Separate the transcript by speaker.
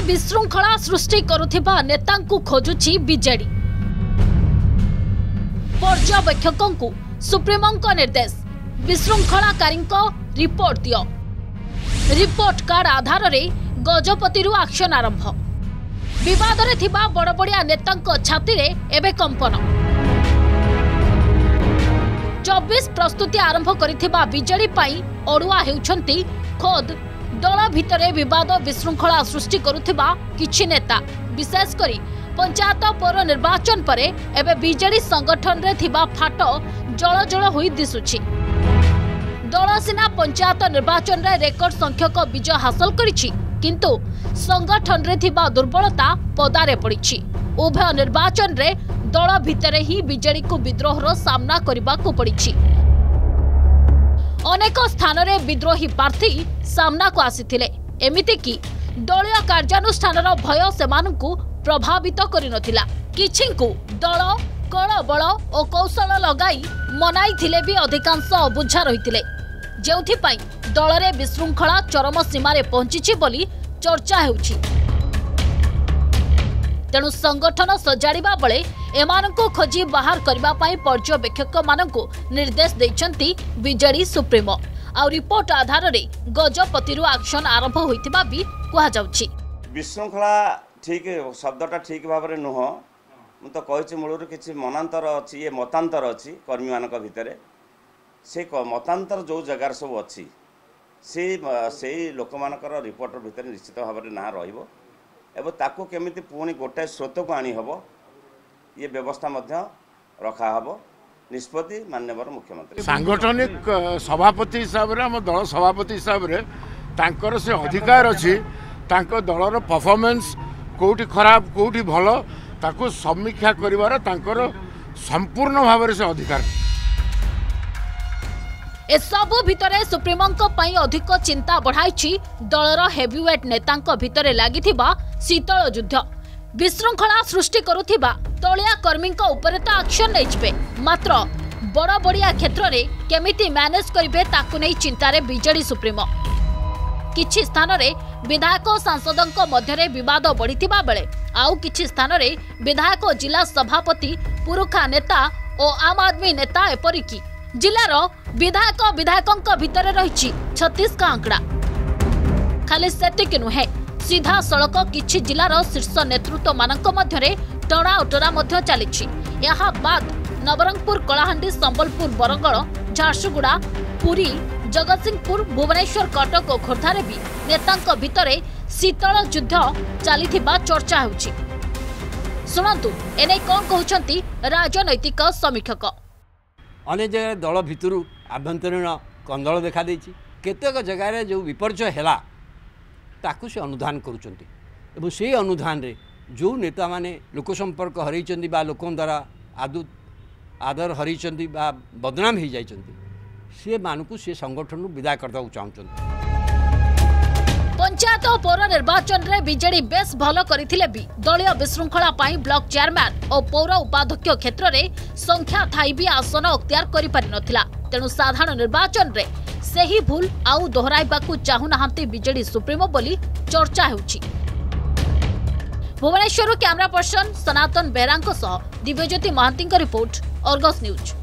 Speaker 1: विशृंखला सृष्टि करुथिबा नेतांकु खोजुछि BJD. पर्यवेक्षकों को सुप्रीमों निर्देश विशृंखलाकारी रिपोर्ट दियो। रिपोर्ट कार्ड आधार रे गजपति एक्शन आरंभ। विवाद रे थिबा बड़बड़िया नेतांक छाती रे एबे कंपन। 24 प्रस्तुति आरंभ करिथिबा बीजेडी पाई अड़ुआ हेउछंती खोद दल भितरे विवाद विशृंखला सृष्टि करुथिबा किछि नेता। विशेष करी पंचायत पौर निर्वाचन परे एबे बीजेडी संगठन रे थिबा फाट जल जल होई दिसुछि। दल सिना पंचायत निर्वाचन रे रेकर्ड संख्यक विजय हासिल करिछि, किंतु संगठन रे थिबा दुर्बलता पदारे पड़िछि। उभय निर्वाचन रे दल भितरे ही बीजेडी को विद्रोहर सामना करबा को पड़िछि। अनेक स्थान रे विद्रोही प्रार्थी सामना को आसीथिले। एमिति कि दलीय कार्यानुष्ठानर भय सेमानंकु प्रभावित करि नथिला। किछिंकु दल कळ बळ ओ कौशल लगाई मनाई थिले भी अधिकांश अबुझा रहिथिले, जेउथि पई दल रे विशृंखला चरम सीमा रे पहुंचीछि बोली चर्चा हेउछि। तेणु संगठन सजाड़िबा बेले एमानंकु खोजी बाहर करबा पई पर्यवेक्षक मानंकु निर्देश दैछंती बीजेडी सुप्रीमो। आ रिपोर्ट आधार रे गजपति एक्शन आरंभ होइतिबा भी कुहा जाउछि।
Speaker 2: विशृंखला ठीक शब्दटा ठीक भाव में नुह मु तो कही मूलर किसी मनांतर अच्छी ये मतांतर अच्छी कर्मी मान भितर से मतांतर जो जगार सब अच्छी से लोक मानकर रिपोर्टर भितर निश्चित भाव में ना रहिबो एवं ताकू केमिति पुणी गोटे स्रोत को आनी हबो ये व्यवस्था मध्य रखा हबो। निष्पत्ति माननीय मुख्यमंत्री
Speaker 3: सांगठनिक सभापति हिसाब रे हम दल सभापति हिसाब रे तांकर से अधिकार अछि तांको दलर परफॉर्मेंस कोठी खराब कोठी भलो ताको समीक्षा करिवार तांकर संपूर्ण भाव से अधिकार।
Speaker 1: ए सबु भितरे सुप्रीमों पई अधिक चिंता बढ़ाई दलर हेवीवेट नेतांक भितरे लागिथिबा शीतल युद्ध। विशृंखला सृष्टि करुथिबा तलिया कर्मी उपरे तो एक्शन नैछबे, मात्र बड़ बड़िया क्षेत्र रे केमिति मैनेज करिवे ताकु नै चिंतारे बीजेडी सुप्रीमो। किछि स्थान रे विधायक सांसदों मध्य विवाद बढ़िथिबा बेले आउ किछि स्थान रे विधायक जिला सभापति पुरुखा नेता और आम आदमी नेता एपरिकी जिलार विधायकों भितर रही 36 का आंकड़ा। खाली सेतिक नुहे सीधा सड़क किछि जिलार शीर्ष नेतृत्व मानक मध्यरे टणा उटरा मध्य चलिछि। यहा बाद नवरंगपुर, कलाहांडी, संबलपुर, बरगड़, झारसुगुड़ा, पुरी, जगतसिंहपुर, भुवनेश्वर, कटक और खोर्धारे भी नेतांक भितरे शीतल युद्ध चलिथिबा चर्चा होउछि। सुनंतु एने कोन कहउछंती राजनैतिक समीक्षक।
Speaker 4: अनेक जगह दल भितरु आभ्यंतरीण कंदल देखा देछि। केतेक जगह जो विपर्जय हैला ताकू से अनुधान करुचंती एवं से अनुधान रे जो नेता माने लोक संपर्क हरैचंती बा लोकन द्वारा आदर हरैचंती बा बदनाम हो जाइचंती से मानकू से संगठन विदा करता चाहते।
Speaker 1: पंचायत और पौर निर्वाचन रे बीजेडी बेस भल करथिले भी दलीय विशृंखला पाई ब्लॉक चेयरमैन और पौर उपाध्यक्ष क्षेत्र रे संख्या थाई भी आसन अख्तियार करि पारि नथिला। तेणु साधारण निर्वाचन रे सेही भूल आउ दोहराइबाकू चाहू नाहंती बीजेडी सुप्रीमो बोली चर्चा हेउछि। Bhubaneswar camera person Sanatan Behera Divyajyoti Mahanti report, Argus news.